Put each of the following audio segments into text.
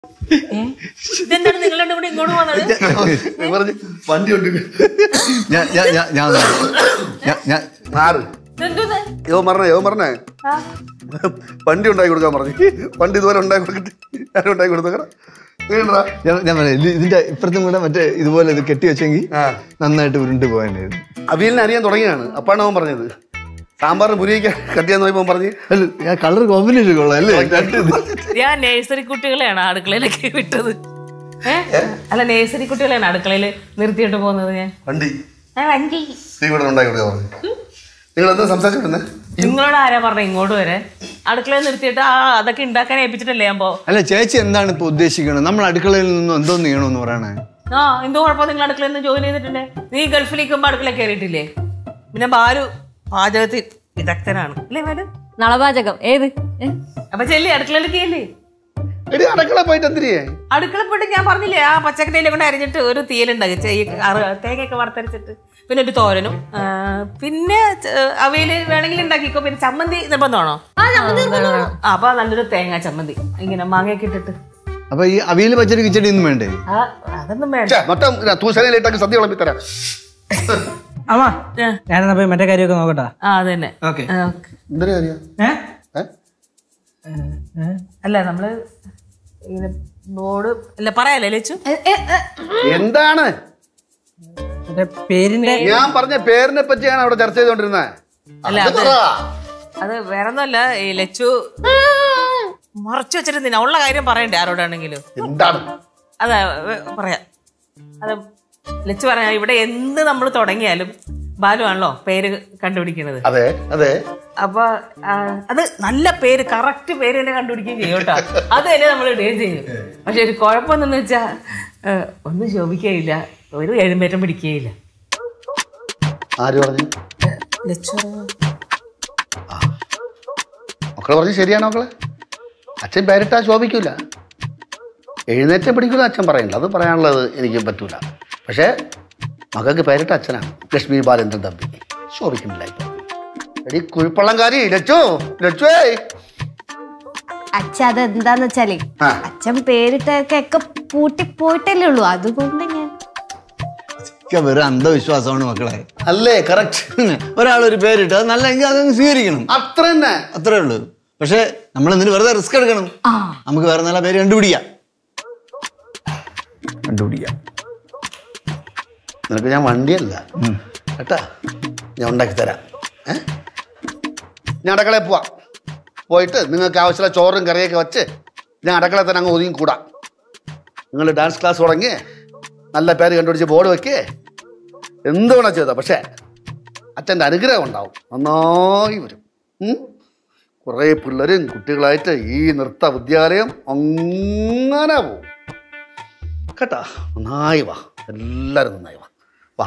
ഇതെന്താണ് നിങ്ങളുടെ കൂടെ ഇങ്ങോട്ട് പോകുന്നത്? വണ്ടി ഉണ്ട്. പറഞ്ഞേ വണ്ടി ഉണ്ടാക്കി കൊടുക്കാൻ പറഞ്ഞു. വണ്ടി ഇതുപോലെ ഉണ്ടാക്കി കൊടുത്തിട്ട് ഞാൻ ഉണ്ടാക്കി കൊടുത്തേക്കറ. ഞാൻ പറയാം ഇതിന്റെ ഇപ്പുറത്തും കൂടെ മറ്റേ ഇതുപോലെ ഇത് കെട്ടി വെച്ചെങ്കിൽ നന്നായിട്ട് ഉരുണ്ട് പോകാനായിരുന്നു. അവിയലിനെ അറിയാൻ തുടങ്ങിയാണ്. അപ്പാണ് അവൻ പറഞ്ഞത് സാമ്പാറിന് പുരിയൊക്കെ കട്ടിയാന്ന് പോയപ്പോ പറഞ്ഞു ഞാൻ കളർ കോമ്പിനേഷൻ കൊള്ളാം അല്ലേ. ഞാൻ നേഴ്സറി കുട്ടികളെയാണ് അടുക്കളയിലേക്ക് വിട്ടത്. അല്ല നേഴ്സറി കുട്ടികളെയാണ് അടുക്കളയിൽ നിർത്തിയിട്ട് പോകുന്നത്. ഞാൻ വണ്ടി വണ്ടി ഉണ്ടാക്കി കൊടുക്കാൻ പറഞ്ഞു. നിങ്ങൾ എന്താ സംസാരിച്ചിരുന്നത്? നിങ്ങളോട് ആരാ പറഞ്ഞ ഇങ്ങോട്ട് വരെ? അടുക്കളയിൽ നിർത്തിയിട്ട് അതൊക്കെ ഉണ്ടാക്കാൻ ഏൽപ്പിച്ചിട്ടല്ലേ ഞാൻ പോ. അല്ല ചേച്ചി എന്താണ് ഇപ്പൊ ഉദ്ദേശിക്കുന്നത്? നമ്മൾ അടുക്കളയിൽ നിന്നും എന്തോന്ന് ചെയ്യണമെന്ന് പറയണേ. എന്തോ കുഴപ്പം നിങ്ങൾ അടുക്കളയിൽ നിന്ന് ജോലി ചെയ്തിട്ടുണ്ടേ. നീ ഗൾഫിലേക്കുമ്പോ അടുക്കള കയറിയിട്ടില്ലേ? പിന്നെ ബാലു പാചകത്തിൽ വിദഗ്ധനാണ് അല്ലേ ബാലു? നളപാചകം ഏത്? അപ്പൊ ചെല്ലി അടുക്കളയിലേക്ക് ചെല്ലി. അടുക്കള പോയിട്ട് എന്തിനാ? അടുക്കള പോയിട്ട് ഞാൻ പറഞ്ഞില്ലേ ആ പച്ചക്കറിയിലെ കൊണ്ട് അരിഞ്ഞിട്ട് ഒരു തീയലുണ്ടാക്കി തേങ്ങയൊക്കെ വറുത്തരച്ചിട്ട് പിന്നെ ഒരു തോരനും പിന്നെ അവയില് വേണമെങ്കിൽ ഉണ്ടാക്കിക്കോ. പിന്നെ ചമ്മന്തി നിർബന്ധമാണോ? അപ്പൊ നല്ലൊരു തേങ്ങ ചമ്മന്തി ഇങ്ങനെ മാങ്ങയൊക്കെ ഇട്ടിട്ട്. അപ്പൊ ഈ അവിയല് പച്ചടി കിച്ചടി ഒന്നും വേണ്ടേ? അതൊന്നും വേണ്ട. സദ്യ വിളമ്പിത്തരാം. അമ്മ ഞാനെന്നാ പോയി മറ്റേ കാര്യമൊക്കെ നോക്കട്ടെ. അതന്നെ. അല്ല നമ്മള് ഇങ്ങനെ ബോർഡ് അല്ല പറയാല്ലേ ലച്ചു? എന്താണ് പേരിന്റെ? ഞാൻ പറഞ്ഞ പേരിനെ പറ്റിയാണ് അവിടെ ചർച്ച ചെയ്തോണ്ടിരുന്നത്. അല്ല അത് വേറൊന്നുമല്ല. ഈ ലച്ചു മറച്ചു വെച്ചിട്ട് ഉള്ള കാര്യം പറയണ്ടേ ആരോടാണെങ്കിലും? എന്താണ്? അതാ പറയാം. അത് ലച്ചു പറയാ ഇവിടെ എന്ത് നമ്മൾ തുടങ്ങിയാലും ബാലു ആണല്ലോ പേര് കണ്ടുപിടിക്കുന്നത്. അതെ അതെ. അപ്പൊ അത് നല്ല പേര് കറക്റ്റ് പേര് തന്നെ കണ്ടുപിടിക്കുകയും ചെയ്യും കേട്ടോ. അത് തന്നെ നമ്മൾ ഇടുകയും ചെയ്യും. പക്ഷെ ഒരു കുഴപ്പമെന്നു വെച്ചാ ഒന്നും ശോഭിക്കുകയില്ല, ഒരു എഴുമ്പേറ്റം പിടിക്കുകയില്ല. ആര് പറഞ്ഞു? ലച്ചു മക്കളെ പറഞ്ഞു ശരിയാണോ മക്കളെ? അച്ഛൻ പേരിട്ടാ ശോഭിക്കൂല, എഴുന്നേറ്റം പിടിക്കൂല അച്ഛൻ പറയണ്ട. അത് പറയാനുള്ളത് എനിക്ക് പറ്റൂല. പക്ഷേ മകൾക്ക് പേരിട്ട അച്ഛനാണ് ലക്ഷ്മി ബാലേന്ദ്രൻ തമ്പി. ശോഭിക്കുന്നില്ല എടി കുഴിപ്പള്ളംകാരി ലച്ചു. ലച്ചുവേ അച്ഛ അതെന്താന്ന് വെച്ചാലേ അച്ഛൻ പേരിട്ടൊക്കെ പൂട്ടി പോയിട്ടല്ലേ ഉള്ളൂ. അതുകൊണ്ട് ഞാൻ വെറും അന്ധവിശ്വാസമാണ് മക്കളെ. അല്ലേ? കറക്റ്റ്. ഒരാളൊരു പേരിട്ട് അത് നല്ലെങ്കിൽ അതങ്ങ് സ്വീകരിക്കണം. അത്ര തന്നെ, അത്രേ ഉള്ളൂ. പക്ഷെ നമ്മൾ എന്തിനു വെറുതെ റിസ്ക് എടുക്കണം? നമുക്ക് വേറെ നല്ല പേര് കണ്ടുപിടിക്കാം. നിനക്ക് ഞാൻ വണ്ടിയല്ല കേട്ടാ, ഞാൻ ഉണ്ടാക്കി തരാം. ഞാൻ അടുക്കളയിൽ പോവാം. പോയിട്ട് നിങ്ങൾക്ക് ആവശ്യമുള്ള ചോറും കറിയൊക്കെ വെച്ച് ഞാൻ അടുക്കളയിൽ തന്നെ അങ്ങ് ഒതുങ്ങി കൂടാം. നിങ്ങൾ ഡാൻസ് ക്ലാസ് തുടങ്ങി നല്ല പേര് കണ്ടുപിടിച്ച് ബോർഡ് വെക്കേ എന്ത് വേണം ചെയ്താൽ. പക്ഷേ അച്ഛൻ്റെ അനുഗ്രഹം ഉണ്ടാവും, നന്നായി വരും. കുറേ പിള്ളേരും കുട്ടികളായിട്ട് ഈ നൃത്ത വിദ്യാലയം അങ്ങനെ പോവും കേട്ടാ. നന്നായി വാ, എല്ലാവരും നന്നായി വാ. വാ.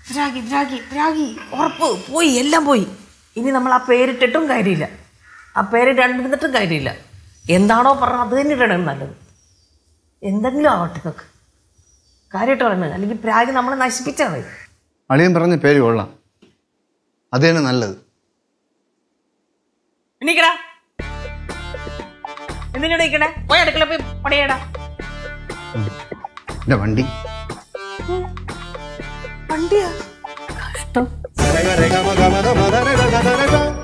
ഉറപ്പ് പോയി, എല്ലാം പോയി. ഇനി നമ്മൾ ആ പേരിട്ടിട്ടും കാര്യമില്ല, ആ പേര് രണ്ടിട്ടും കാര്യമില്ല. എന്താണോ പറഞ്ഞത് അത് തന്നെ ഇടണം നല്ലത്. എന്തെങ്കിലും ആവട്ടെ നോക്ക്, കാര്യമായിട്ട് പറയുന്നത്. അല്ലെങ്കിൽ പ്രാഗ് നമ്മളെ നശിപ്പിച്ചാൽ മതി. അളിയൻ പറഞ്ഞ പേര് കൊള്ളാം, അത് തന്നെ നല്ലത്. എണീക്കടാ, എന്തിനാ എണീക്കണേ? പോയി അടുക്കള പോയി പണിയടാ. വണ്ടി വണ്ടിയാ? കഷ്ടം.